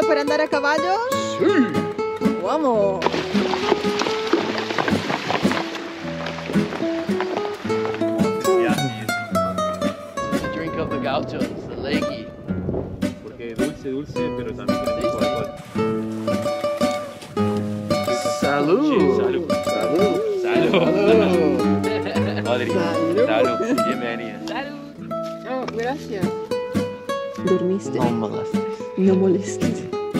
para andar a caballo? Sí. ¡Vamos! Drink of the gauchos, the leggy. Porque dulce, pero también tiene mucho alcohol. Salud. Salud. Salud. Salud. Madrid. Salud. Salud. Bienvenida. Oh, gracias. ¿Dormiste? No molestes. No molestes.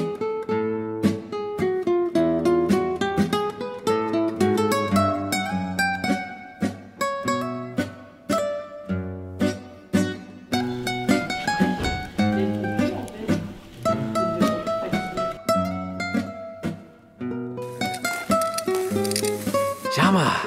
Llama.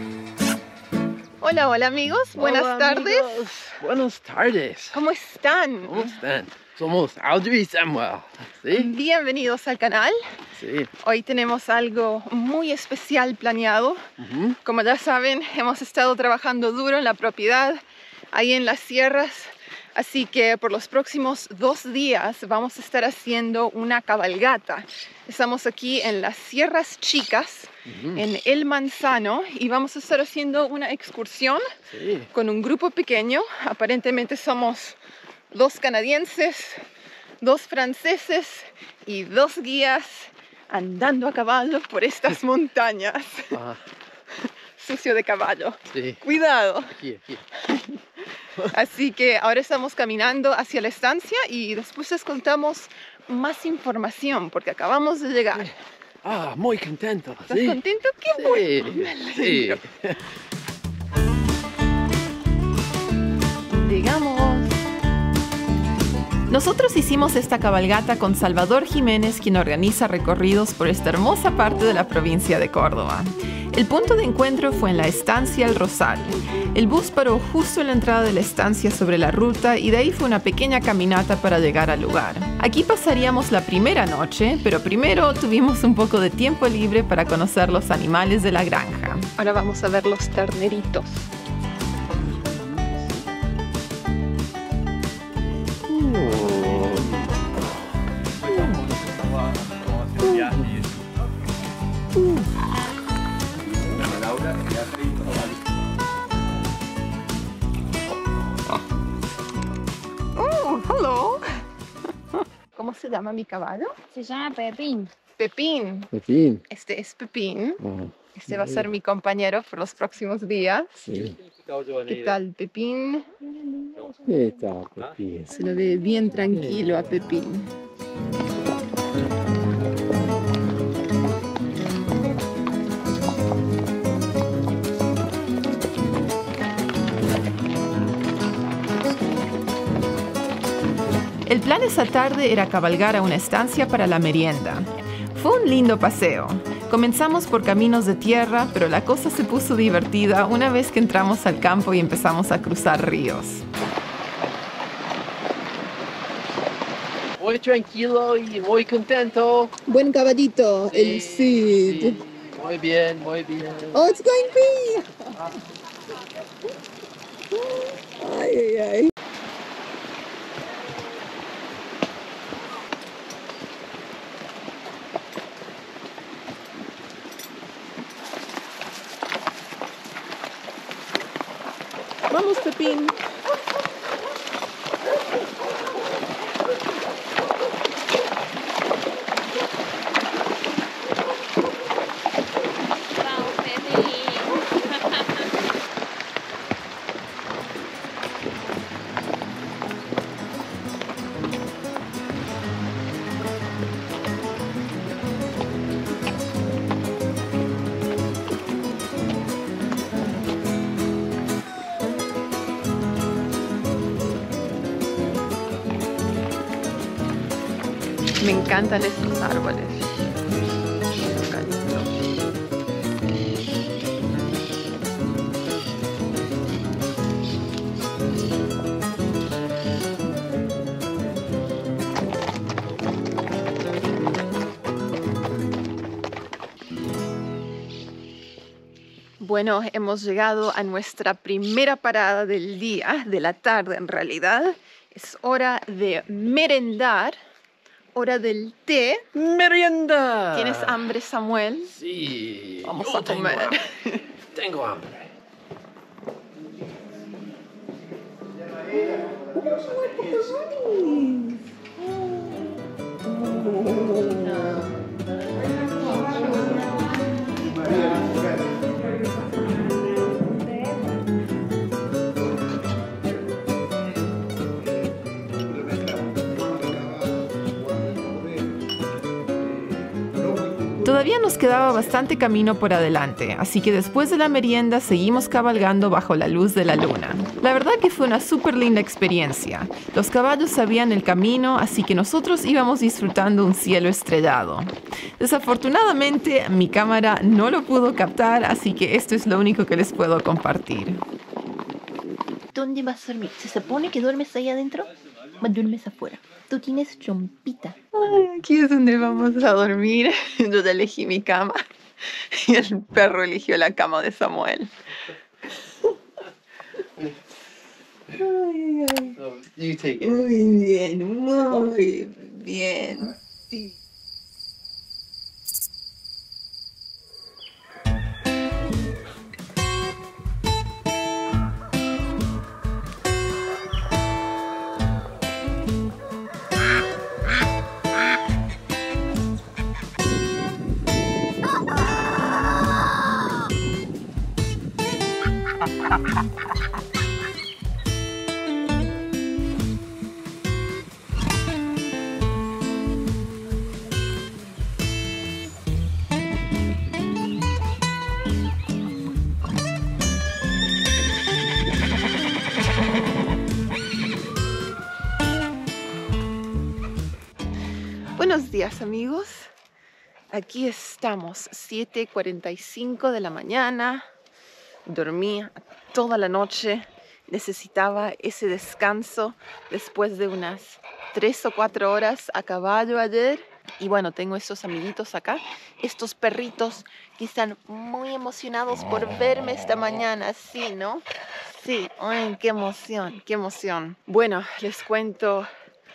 Hola, hola amigos. Buenas Hola, tardes. amigos. Buenas tardes. ¿Cómo están? ¿Cómo están? Somos Audrey y Samuel. ¿Sí? Bienvenidos al canal. Sí. Hoy tenemos algo muy especial planeado. Como ya saben, hemos estado trabajando duro en la propiedad, ahí en las sierras. Así que por los próximos 2 días vamos a estar haciendo una cabalgata. Estamos aquí en las Sierras Chicas, en El Manzano, y vamos a estar haciendo una excursión con un grupo pequeño. Aparentemente somos 2 canadienses, 2 franceses y 2 guías andando a caballo por estas montañas. Sucio de caballo. Sí. Cuidado. Aquí. Así que ahora estamos caminando hacia la estancia y después les contamos más información porque acabamos de llegar. Muy contento. ¿Estás Sí. contento? ¡Qué bueno! Me Sí. alegro. Llegamos. Nosotros hicimos esta cabalgata con Salvador Jiménez, quien organiza recorridos por esta hermosa parte de la provincia de Córdoba. El punto de encuentro fue en la estancia El Rosal. El bus paró justo en la entrada de la estancia sobre la ruta y de ahí fue una pequeña caminata para llegar al lugar. Aquí pasaríamos la primera noche, pero primero tuvimos un poco de tiempo libre para conocer los animales de la granja. Ahora vamos a ver los terneritos. Oh, hello. ¿Cómo se llama mi caballo? Se llama Pepín. Pepín. Pepín. Este es Pepín. Este va a ser mi compañero por los próximos días. Sí. ¿Qué tal, Pepín? ¿Qué tal, Pepín? Se lo ve bien tranquilo a Pepín. El plan esa tarde era cabalgar a una estancia para la merienda. Fue un lindo paseo. Comenzamos por caminos de tierra, pero la cosa se puso divertida una vez que entramos al campo y empezamos a cruzar ríos. Muy tranquilo y muy contento. Buen caballito, Sí, el Cid. sí. Muy bien, muy bien. Oh, it's going pee. Ay, ay, ay. Vamos, Pepín. Vamos, Pepín. Me encantan estos árboles. Eucalipto. Bueno, hemos llegado a nuestra primera parada del día, de la tarde en realidad. Es hora de merendar hora del té. ¡Merienda! ¿Tienes hambre, Samuel? Sí. Vamos yo a comer. Tengo hambre. Todavía nos quedaba bastante camino por adelante, así que después de la merienda seguimos cabalgando bajo la luz de la luna. La verdad que fue una súper linda experiencia. Los caballos sabían el camino, así que nosotros íbamos disfrutando un cielo estrellado. Desafortunadamente, mi cámara no lo pudo captar, así que esto es lo único que les puedo compartir. ¿Dónde vas a dormir? ¿Se supone que duermes ahí adentro? ¿O duermes afuera? Tú tienes chompita. Ay, aquí es donde vamos a dormir. Yo ya elegí mi cama y el perro eligió la cama de Samuel. So, you take it. Muy bien. Sí. Buenos días, amigos. Aquí estamos, 7:45 de la mañana. Dormí toda la noche. Necesitaba ese descanso después de unas 3 o 4 horas a caballo ayer. Y bueno, tengo estos amiguitos acá, estos perritos que están muy emocionados por verme esta mañana, ¿sí, no? Sí, ay, qué emoción, qué emoción. Bueno, les cuento.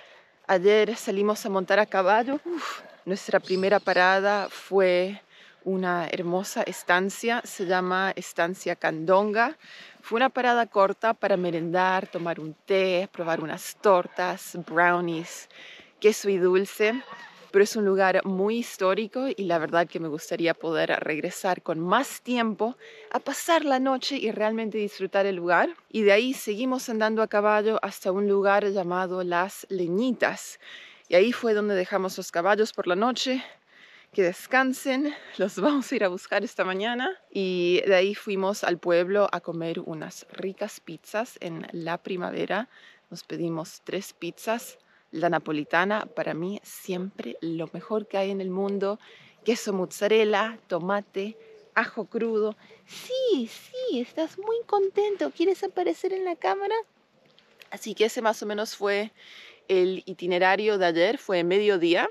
Ayer salimos a montar a caballo. Nuestra primera parada fue una hermosa estancia, se llama Estancia Candonga. Fue una parada corta para merendar, tomar un té, probar unas tortas, brownies, queso y dulce. Pero es un lugar muy histórico y la verdad que me gustaría poder regresar con más tiempo a pasar la noche y realmente disfrutar el lugar. Y de ahí seguimos andando a caballo hasta un lugar llamado Las Leñitas. Y ahí fue donde dejamos los caballos por la noche. Que descansen, los vamos a ir a buscar esta mañana. Y de ahí fuimos al pueblo a comer unas ricas pizzas en La Primavera. Nos pedimos 3 pizzas. La napolitana, para mí, siempre lo mejor que hay en el mundo. Queso mozzarella, tomate, ajo crudo. Sí, estás muy contento. ¿Quieres aparecer en la cámara? Así que ese más o menos fue el itinerario de ayer, fue mediodía.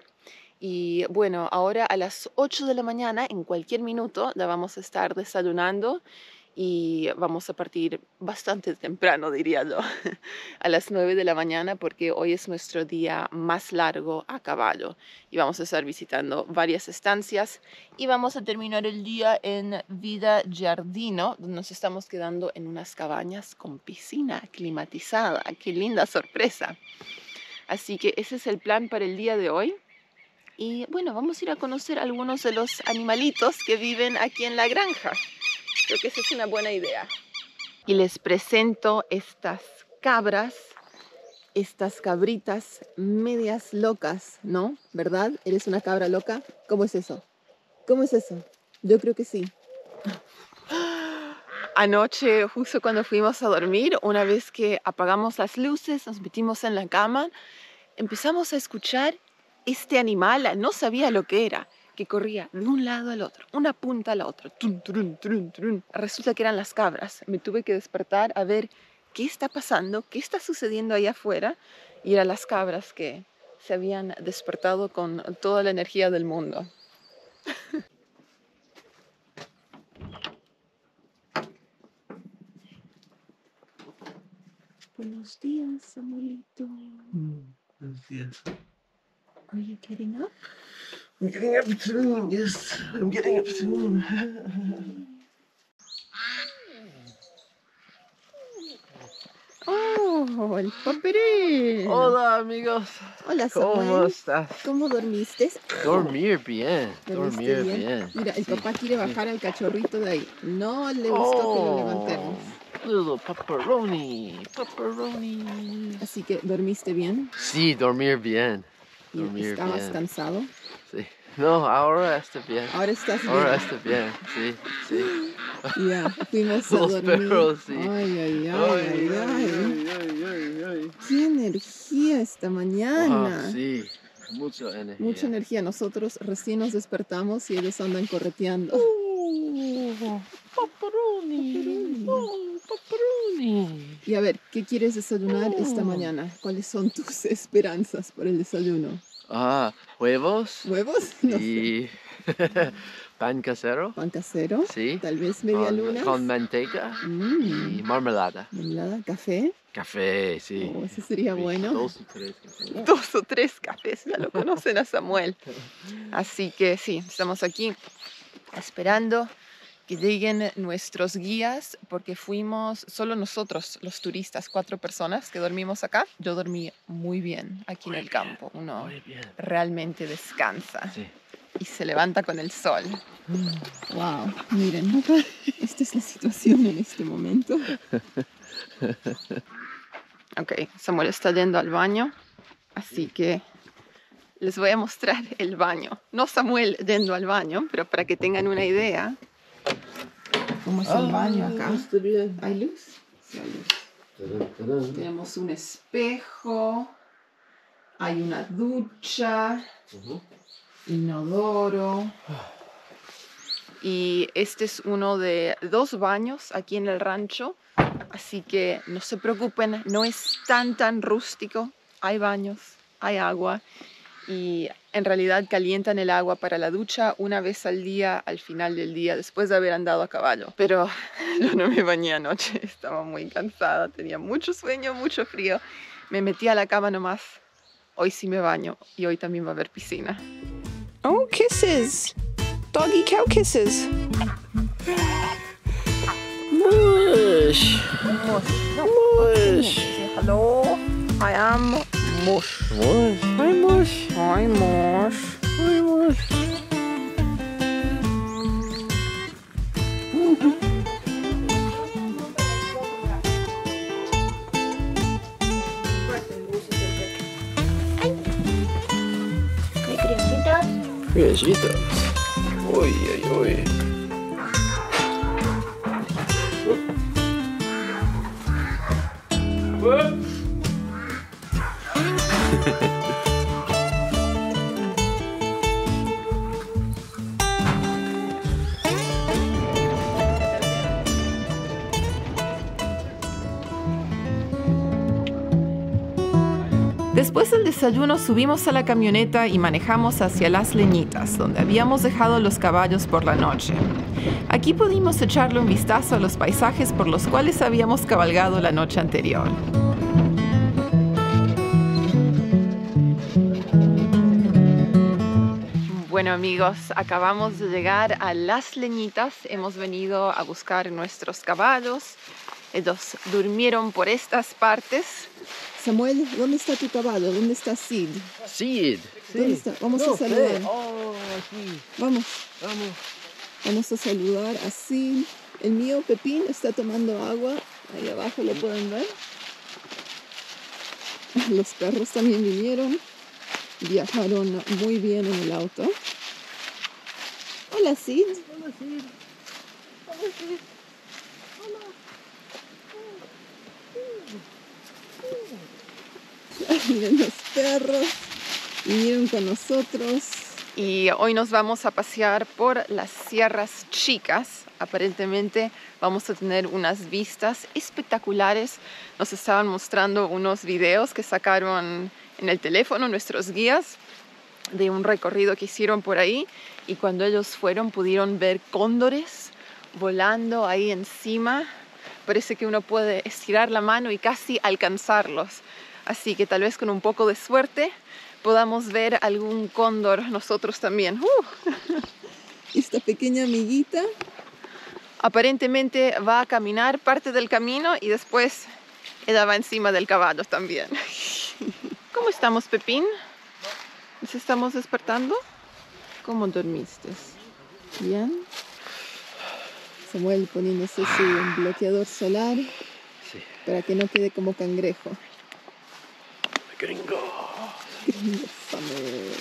Y bueno, ahora a las 8 de la mañana, en cualquier minuto, ya vamos a estar desayunando y vamos a partir bastante temprano, diría yo, a las 9 de la mañana, porque hoy es nuestro día más largo a caballo y vamos a estar visitando varias estancias y vamos a terminar el día en Villa Giardino, donde nos estamos quedando en unas cabañas con piscina climatizada. ¡Qué linda sorpresa! Así que ese es el plan para el día de hoy. Y bueno, vamos a ir a conocer algunos de los animalitos que viven aquí en la granja. Creo que esa es una buena idea. Y les presento estas cabras, estas cabritas medias locas, ¿no? ¿Verdad? ¿Eres una cabra loca? ¿Cómo es eso? ¿Cómo es eso? Yo creo que sí. Anoche, justo cuando fuimos a dormir, una vez que apagamos las luces, nos metimos en la cama, empezamos a escuchar este animal, no sabía lo que era, que corría de un lado al otro, una punta a la otra. Tun, trun, trun, trun. Resulta que eran las cabras. Me tuve que despertar a ver qué está pasando, qué está sucediendo ahí afuera. Y eran las cabras que se habían despertado con toda la energía del mundo. Buenos días, amorito. Buenos días. Are you getting up? I'm getting up soon. Yes, I'm getting up soon. Oh, el papel. Hola, amigos. Hola, ¿Cómo Samuel. estás? ¿Cómo dormiste? Dormir bien. ¿Dormiste Dormir bien? bien. Mira, el Sí, papá quiere sí. bajar al cachorrito de ahí. No le gustó que lo levantemos. Little pepperoni. Pepperoni. Así que, ¿dormiste bien? Sí, dormir bien. ¿Y Dormir estabas bien. cansado? Sí. No, ahora está bien. Ahora estás bien. Ahora está bien. Sí, sí. Ya, fuimos a Los dormir. perros, sí. Ay, ay, ay, ay, ay. ¡Qué energía esta mañana! Wow, sí, mucha energía. Mucha energía. Nosotros recién nos despertamos y ellos andan correteando. Pepperoni. Oh, pepperoni. Y a ver, ¿qué quieres desayunar esta mañana? ¿Cuáles son tus esperanzas por el desayuno? Huevos ¿Huevos? No sé. y pan casero. ¿Pan casero? Sí. ¿Tal vez media luna? Con manteca y marmelada. ¿Mermelada? ¿Café? Café, sí. Oh, eso sería Sí, bueno. 2 o 3 cafés. 2 o 3 cafés, ya lo conocen a Samuel. Así que sí, estamos aquí esperando que lleguen nuestros guías porque fuimos solo nosotros, los turistas, 4 personas que dormimos acá. Yo dormí muy bien aquí en el campo. Uno Muy bien. realmente descansa Sí. y se levanta con el sol. Wow, miren, esta es la situación en este momento. Ok, Samuel está yendo al baño, así que les voy a mostrar el baño. No Samuel yendo al baño, pero para que tengan una idea. ¿Cómo es el baño acá? Está bien. ¿Hay luz? Sí, hay luz. Tenemos un espejo, hay una ducha, inodoro. Y este es uno de 2 baños aquí en el rancho. Así que no se preocupen, no es tan rústico. Hay baños, hay agua. Y en realidad calientan el agua para la ducha una vez al día, al final del día, después de haber andado a caballo. Pero yo no me bañé anoche, estaba muy cansada, tenía mucho sueño, mucho frío. Me metí a la cama nomás. Hoy sí me baño y hoy también va a haber piscina. Oh, kisses! Doggy cow kisses! Mush. Mush. Hello, I am Mush. Mush. Hi, Mush. Hi, Mush. Hi, Mush. ¿Qué criaturas? Besitos. Uy, uy, uy. Después del desayuno subimos a la camioneta y manejamos hacia Las Leñitas, donde habíamos dejado los caballos por la noche. Aquí pudimos echarle un vistazo a los paisajes por los cuales habíamos cabalgado la noche anterior. Bueno amigos, acabamos de llegar a Las Leñitas. Hemos venido a buscar nuestros caballos. Ellos durmieron por estas partes. Samuel, ¿dónde está tu caballo? ¿Dónde está Sid? Sid. ¿Dónde está? Vamos a saludar. Oh, aquí. Vamos, Vamos. vamos a saludar a Sid. El mío, Pepín, está tomando agua. Ahí abajo lo pueden ver. Los perros también vinieron. Viajaron muy bien en el auto. Hola, Sid. Hola, Sid. Hola, Sid. Miren los perros, vinieron con nosotros. Y hoy nos vamos a pasear por las Sierras Chicas. Aparentemente vamos a tener unas vistas espectaculares. Nos estaban mostrando unos videos que sacaron en el teléfono nuestros guías de un recorrido que hicieron por ahí. Y cuando ellos fueron pudieron ver cóndores volando ahí encima. Parece que uno puede estirar la mano y casi alcanzarlos. Así que tal vez con un poco de suerte podamos ver algún cóndor nosotros también. Esta pequeña amiguita aparentemente va a caminar parte del camino y después ella va encima del caballo también. ¿Cómo estamos, Pepín? ¿Nos estamos despertando? ¿Cómo dormiste? ¿Bien? Samuel poniéndose su bloqueador solar para que no quede como cangrejo. Gringo. Samuel.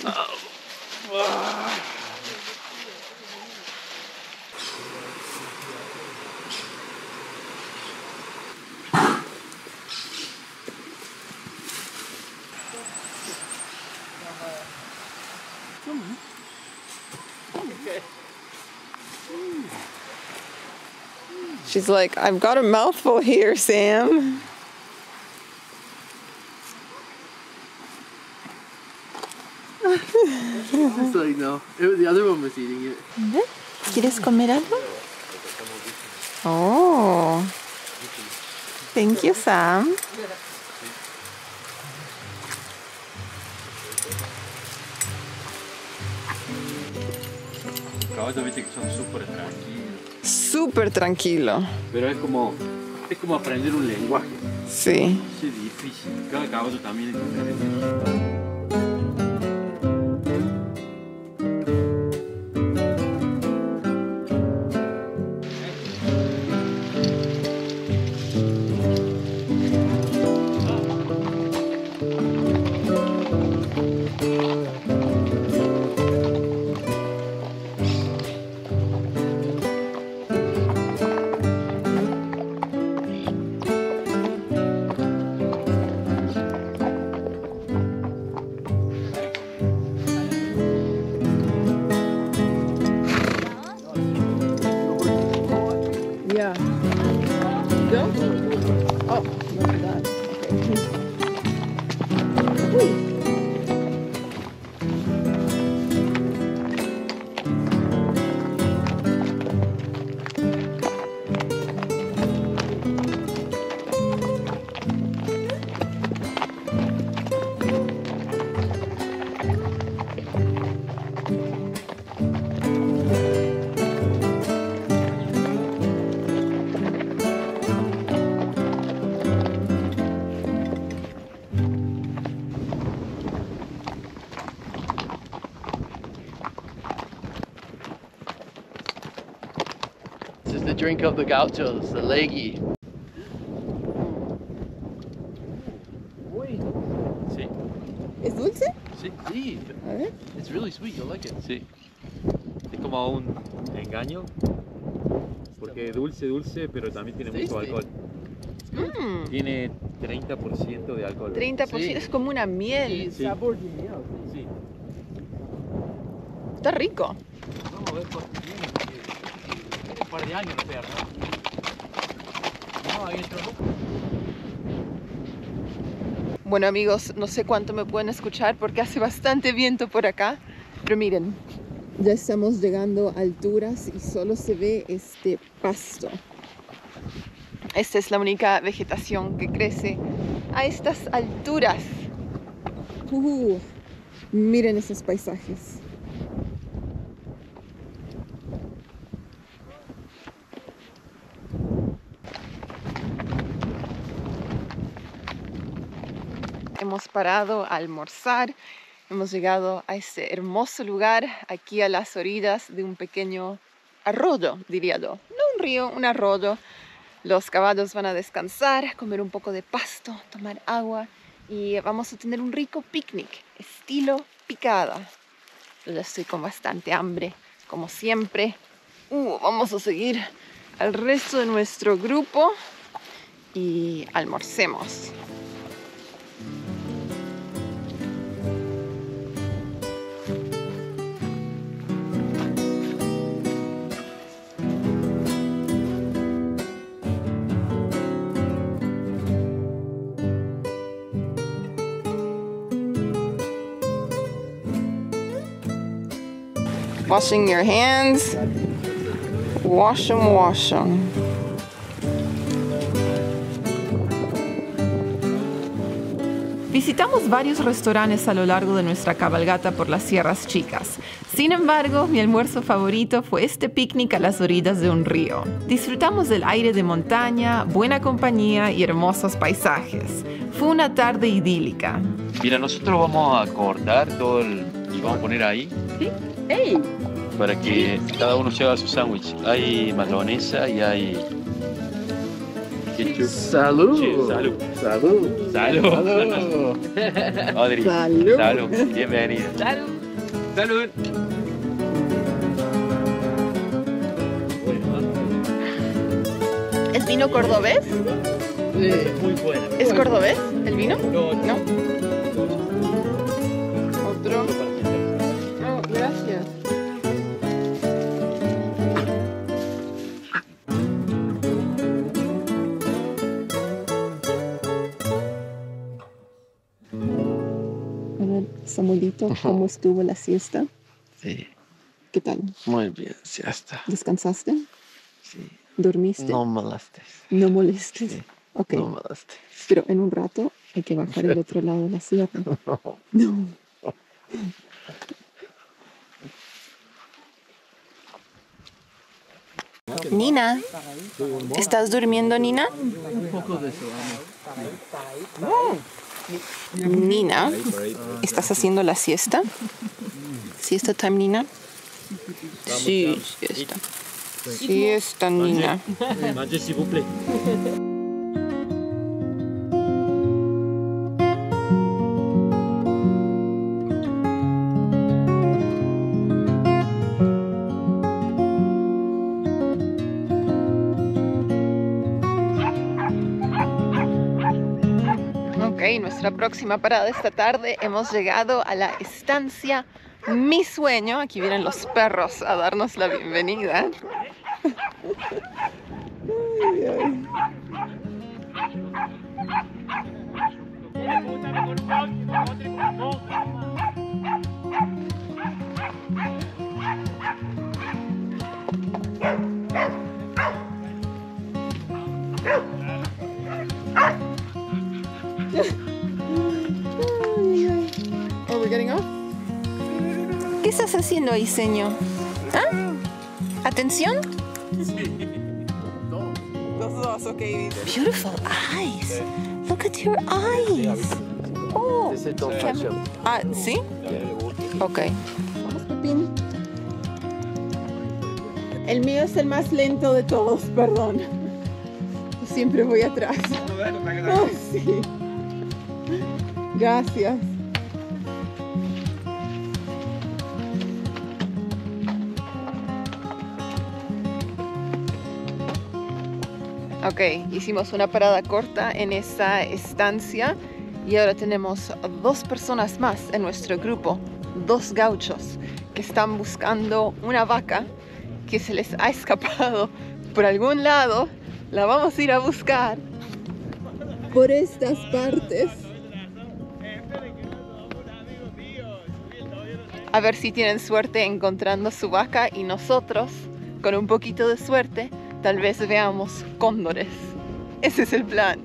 She's like, I've got a mouthful here, Sam. It's like, no. The other one was eating it. ¿Quieres comer algo? Oh. Thank you, Sam. Los caballos, viste que son súper tranquilos. Súper tranquilo. Pero es como aprender un lenguaje. Sí. Es difícil. Cada caballo también es diferente. Yeah. Go? Oh, look at that. Okay. Uy. This is the drink of the gauchos, the leggy. Sí. ¿Es dulce? Sí. Sí. A ver. It's really sweet, you'll like it. Sí. Es como un engaño. Porque dulce, pero también tiene mucho alcohol. Tiene 30% de alcohol. 30%, Sí. es como una miel. Sí. Sí. Está rico. Vamos a ver cuánto tiene. Tiene un par de años, no sé, ¿no? No, ahí entró. Bueno, amigos, no sé cuánto me pueden escuchar porque hace bastante viento por acá. Pero miren, ya estamos llegando a alturas y solo se ve este pasto. Esta es la única vegetación que crece a estas alturas. Miren esos paisajes. Hemos parado a almorzar, hemos llegado a este hermoso lugar, aquí a las orillas de un pequeño arroyo, diría yo. No un río, un arroyo. Los caballos van a descansar, comer un poco de pasto, tomar agua y vamos a tener un rico picnic, estilo picada. Yo ya estoy con bastante hambre, como siempre. Vamos a seguir al resto de nuestro grupo y almorcemos. Washing your hands. Wash them, wash them. Visitamos varios restaurantes a lo largo de nuestra cabalgata por las Sierras Chicas. Sin embargo, mi almuerzo favorito fue este picnic a las orillas de un río. Disfrutamos del aire de montaña, buena compañía y hermosos paisajes. Fue una tarde idílica. Mira, nosotros vamos a cortar todo y vamos a poner ahí. ¿Sí? ¡Ey! Para que cada uno se haga su sándwich. Hay mayonesa y hay ketchup. Salud. Sí, salud. Salud. Salud. Audrey. Salud. Salud. Bienvenida. Salud. Salud. ¿Es vino cordobés? Muy buena. ¿Es cordobés el vino? No, ¿No? Otro. Oh, gracias. A ver, Samuelito, ¿cómo estuvo la siesta? Sí, ¿Qué tal? muy bien, sí, hasta. ¿Descansaste? Sí. ¿Dormiste? No molestes. No molestes. Sí. Ok, No molestes. pero en un rato hay que bajar el otro lado de la sierra. No. Nina, ¿estás durmiendo, Nina? Nina, ¿estás haciendo la siesta? ¿Siesta time, Nina? Sí, siesta. Siesta, Nina. Mangez, s'il vous plaît. Ok, nuestra próxima parada esta tarde. Hemos llegado a la estancia Mi Sueño. Aquí vienen los perros a darnos la bienvenida. Ay, ay. Are we getting off? ¿Qué estás haciendo ahí, señor? ¿Ah? ¿Atención? Los dos, ok. Beautiful eyes. Look at your eyes. Oh. Ese es Don Fashion. Ah, ¿sí? Ok. Vamos, Pepín. El mío es el más lento de todos, perdón. Yo siempre voy atrás. Oh, sí. Gracias. Ok, hicimos una parada corta en esa estancia y ahora tenemos 2 personas más en nuestro grupo, 2 gauchos que están buscando una vaca que se les ha escapado por algún lado. La vamos a ir a buscar por estas partes. A ver si tienen suerte encontrando su vaca y nosotros, con un poquito de suerte, tal vez veamos cóndores. Ese es el plan.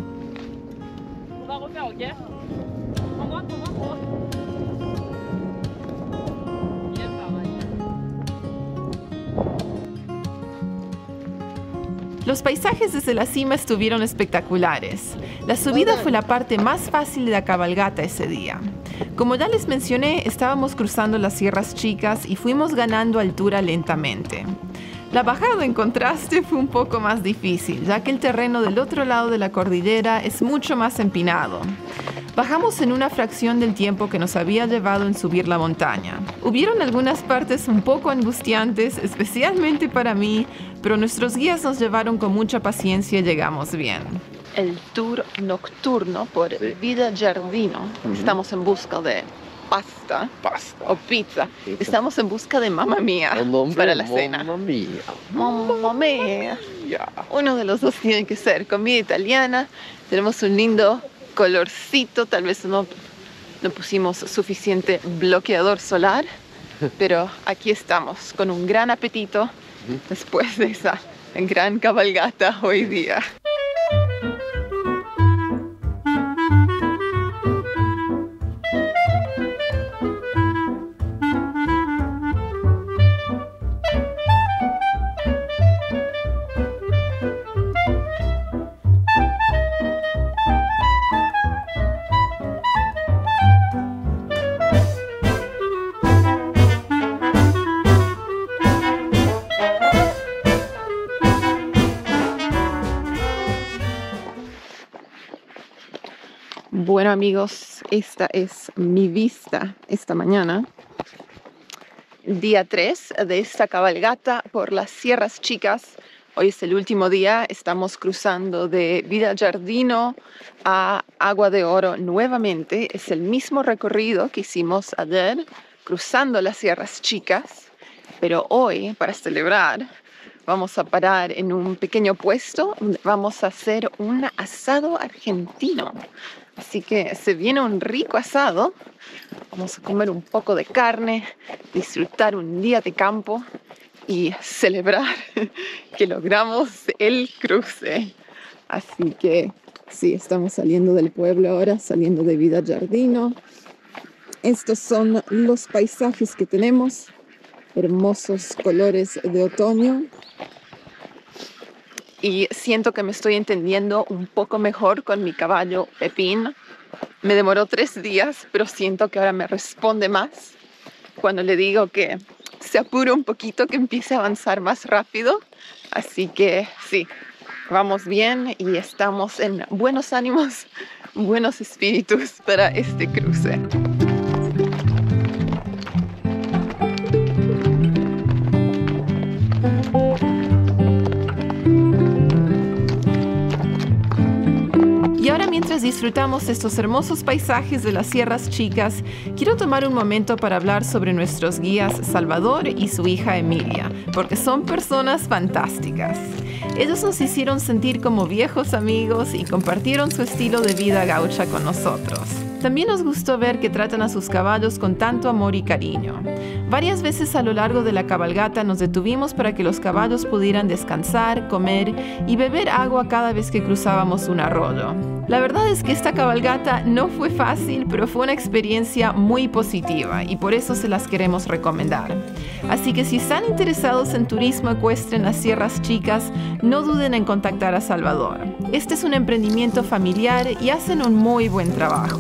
Los paisajes desde la cima estuvieron espectaculares. La subida fue la parte más fácil de la cabalgata ese día. Como ya les mencioné, estábamos cruzando las Sierras Chicas y fuimos ganando altura lentamente. La bajada, en contraste, fue un poco más difícil, ya que el terreno del otro lado de la cordillera es mucho más empinado. Bajamos en una fracción del tiempo que nos había llevado en subir la montaña. Hubieron algunas partes un poco angustiantes, especialmente para mí, pero nuestros guías nos llevaron con mucha paciencia y llegamos bien. El tour nocturno por Vida Giardino. Estamos en busca de pasta o pizza. Estamos en busca de Mamma Mia para la cena. Mamma mia. Mamma Mia. Uno de los dos tiene que ser comida italiana. Tenemos un lindo colorcito. Tal vez no pusimos suficiente bloqueador solar, pero aquí estamos con un gran apetito después de esa gran cabalgata hoy día. Bueno amigos, esta es mi vista esta mañana. Día 3 de esta cabalgata por las Sierras Chicas. Hoy es el último día, estamos cruzando de Villa Giardino a Agua de Oro nuevamente. Es el mismo recorrido que hicimos ayer, cruzando las Sierras Chicas. Pero hoy, para celebrar, vamos a parar en un pequeño puesto donde vamos a hacer un asado argentino. Así que se viene un rico asado. Vamos a comer un poco de carne, disfrutar un día de campo y celebrar que logramos el cruce. Así que sí, estamos saliendo del pueblo ahora, saliendo de Villa Giardino. Estos son los paisajes que tenemos. Hermosos colores de otoño. Y siento que me estoy entendiendo un poco mejor con mi caballo Pepín. Me demoró 3 días, pero siento que ahora me responde más cuando le digo que se apure un poquito, que empiece a avanzar más rápido. Así que sí, vamos bien y estamos en buenos ánimos, buenos espíritus para este cruce. Y ahora, mientras disfrutamos estos hermosos paisajes de las Sierras Chicas, quiero tomar un momento para hablar sobre nuestros guías Salvador y su hija Emilia, porque son personas fantásticas. Ellos nos hicieron sentir como viejos amigos y compartieron su estilo de vida gaucha con nosotros. También nos gustó ver que tratan a sus caballos con tanto amor y cariño. Varias veces a lo largo de la cabalgata nos detuvimos para que los caballos pudieran descansar, comer y beber agua cada vez que cruzábamos un arroyo. La verdad es que esta cabalgata no fue fácil, pero fue una experiencia muy positiva y por eso se las queremos recomendar. Así que si están interesados en turismo ecuestre en las Sierras Chicas, no duden en contactar a Salvador. Este es un emprendimiento familiar y hacen un muy buen trabajo.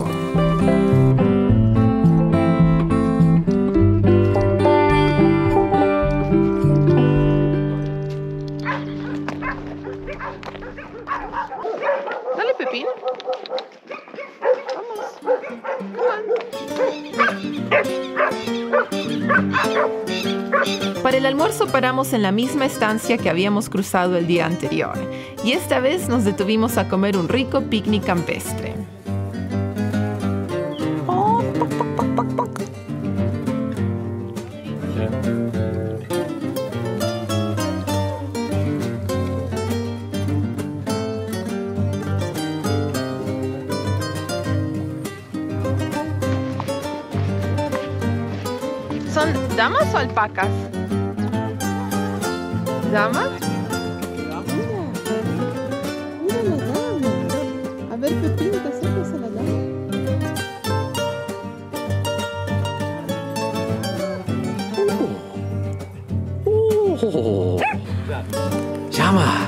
Dale, Pepín. Para el almuerzo paramos en la misma estancia que habíamos cruzado el día anterior y esta vez nos detuvimos a comer un rico picnic campestre. ¿Son damas o alpacas? ¿Damas? Mira la dama. A ver, Pepín, te acercas a la dama. Llama.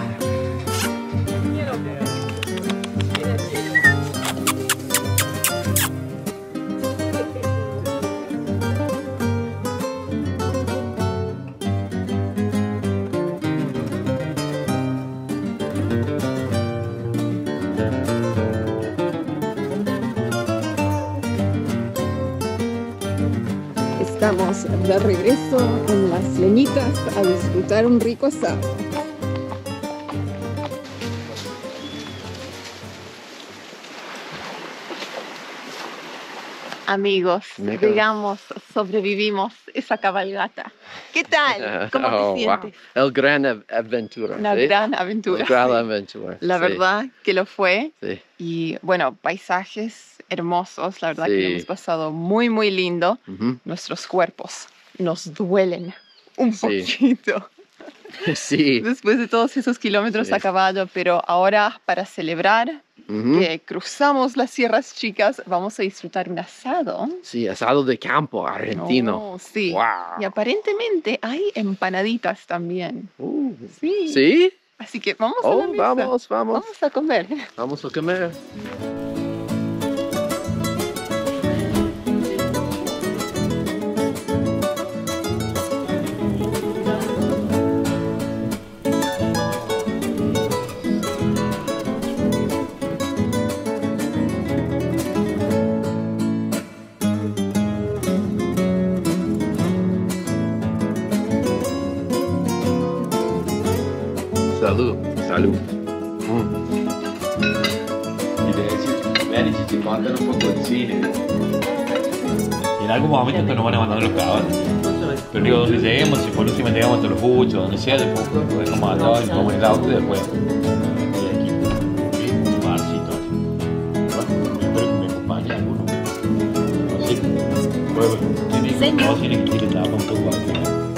Estamos de regreso en Las Leñitas a disfrutar un rico asado. Amigos, digamos, sobrevivimos esa cabalgata. ¿Qué tal? ¿Cómo te sientes? Wow. El gran aventura. Una ¿sí? gran aventura. El gran sí. aventura. La sí. verdad que lo fue. Sí. Y bueno, paisajes hermosos. La verdad Sí. que lo hemos pasado muy, muy lindo. Ujú. Nuestros cuerpos nos duelen un Sí. poquito Sí. después de todos esos kilómetros Sí. a caballo. Pero ahora, para celebrar Ujú. que cruzamos las Sierras Chicas, vamos a disfrutar un asado. Sí, asado de campo argentino. Oh, sí. Wow. Y aparentemente hay empanaditas también. Sí. ¿Sí? Así que vamos a la Oh, mesa. vamos. Vamos a comer. Vamos a comer. Salud. Salud. Y te decía, vean, si te contan un poco del cine. Y en algún momento esto nos van a mandar los caballos. Pero digo, donde lleguemos, si por último llegamos hasta los buchos, donde sea, después podemos andar y tomamos el auto y después. Y aquí, un barcito así. Bueno, espero que me acompañe alguno. Así. Bueno, tiene que ir a un poco aquí.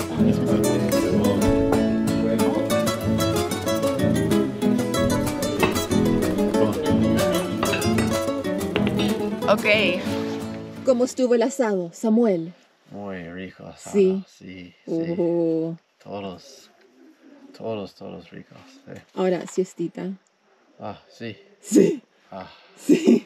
Ok. ¿Cómo estuvo el asado, Samuel? Muy rico asado. Sí. Sí. Oh. Todos ricos. Sí. Ahora, siestita. Sí. Sí. Sí.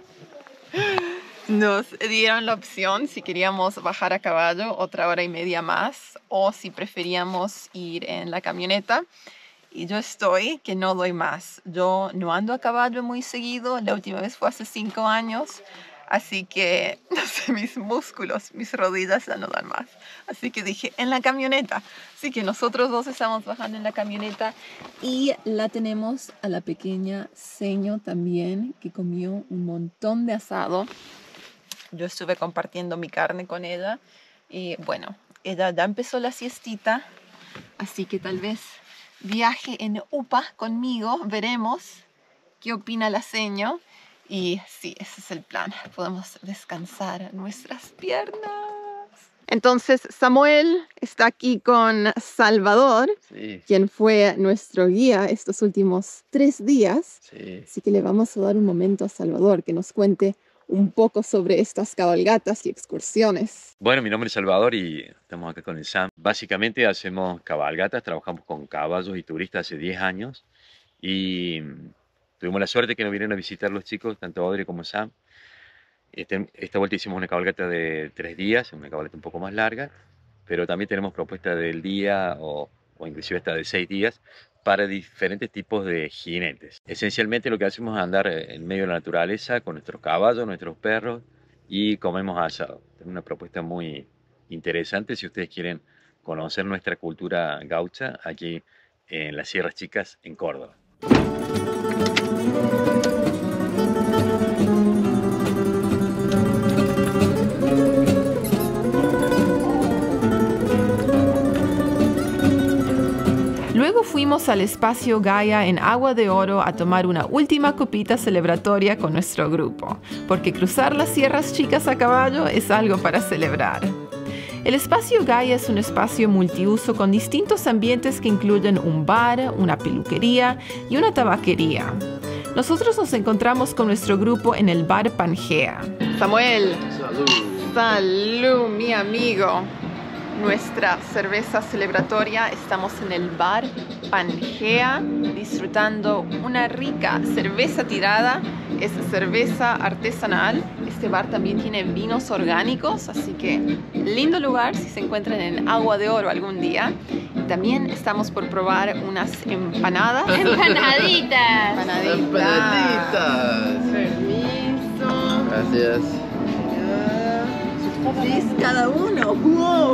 Nos dieron la opción si queríamos bajar a caballo 1 hora y media más o si preferíamos ir en la camioneta. Y yo estoy que no doy más. Yo no ando a caballo muy seguido. La última vez fue hace 5 años. Así que, no sé, mis músculos, mis rodillas ya no dan más. Así que dije, en la camioneta. Así que nosotros dos estamos bajando en la camioneta. Y la tenemos a la pequeña Seño también, que comió un montón de asado. Yo estuve compartiendo mi carne con ella. Y bueno, ella ya empezó la siestita. Así que tal vez viaje en UPA conmigo. Veremos qué opina la Seño. Y sí, ese es el plan. Podemos descansar nuestras piernas. Entonces, Samuel está aquí con Salvador, Sí. quien fue nuestro guía estos últimos 3 días. Sí. Así que le vamos a dar un momento a Salvador que nos cuente un poco sobre estas cabalgatas y excursiones. Bueno, mi nombre es Salvador y estamos acá con el Sam. Básicamente hacemos cabalgatas, trabajamos con caballos y turistas hace 10 años. Y tuvimos la suerte que nos vinieron a visitar los chicos, tanto Audrey como Sam. Esta vuelta hicimos una cabalgata de 3 días, una cabalgata un poco más larga, pero también tenemos propuestas del día o inclusive hasta de 6 días para diferentes tipos de jinetes. Esencialmente lo que hacemos es andar en medio de la naturaleza con nuestros caballos, nuestros perros y comemos asado. Es una propuesta muy interesante si ustedes quieren conocer nuestra cultura gaucha aquí en las Sierras Chicas en Córdoba. Luego fuimos al espacio Gaia en Agua de Oro a tomar una última copita celebratoria con nuestro grupo, porque cruzar las Sierras Chicas a caballo es algo para celebrar. El espacio Gaia es un espacio multiuso con distintos ambientes que incluyen un bar, una peluquería y una tabaquería. Nosotros nos encontramos con nuestro grupo en el bar Pangea. Samuel, Salud. salud, mi amigo. Nuestra cerveza celebratoria. Estamos en el bar Pangea disfrutando una rica cerveza tirada. Es cerveza artesanal. Este bar también tiene vinos orgánicos, así que lindo lugar si se encuentran en Agua de Oro algún día. También estamos por probar unas empanadas. Empanaditas. Empanaditas. Permiso. Gracias. Please, cada uno. Wow.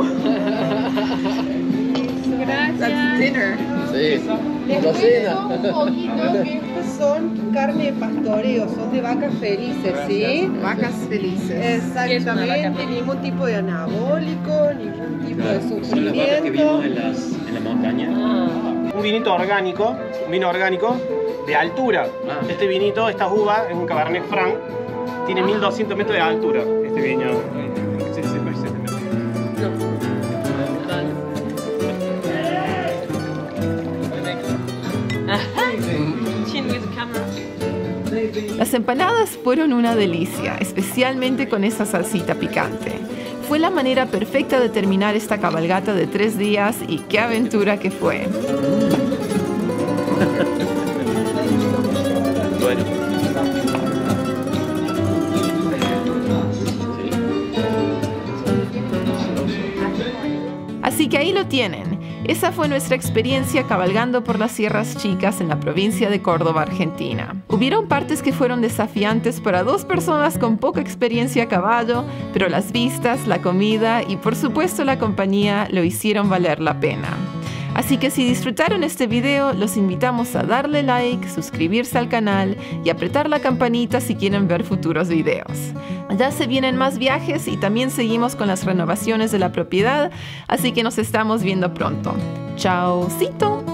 Gracias. That's dinner. Sí. Les Cocina. cuento un poquito que estos son carne de pastoreo, son de vacas felices, ¿sí? Vacas felices. Exactamente, ningún tipo de anabólico, ningún tipo de sufrimiento. en la montaña. Un vinito orgánico, un vino orgánico de altura. Este vinito, esta uva, es un Cabernet Franc, tiene 1200 metros de altura. Este viño. Las empanadas fueron una delicia, especialmente con esa salsita picante. Fue la manera perfecta de terminar esta cabalgata de 3 días y qué aventura que fue. Bueno. Así que ahí lo tienen. Esa fue nuestra experiencia cabalgando por las Sierras Chicas en la provincia de Córdoba, Argentina. Hubieron partes que fueron desafiantes para 2 personas con poca experiencia a caballo, pero las vistas, la comida y por supuesto la compañía lo hicieron valer la pena. Así que si disfrutaron este video, los invitamos a darle like, suscribirse al canal y apretar la campanita si quieren ver futuros videos. Ya se vienen más viajes y también seguimos con las renovaciones de la propiedad, así que nos estamos viendo pronto. ¡Chaucito!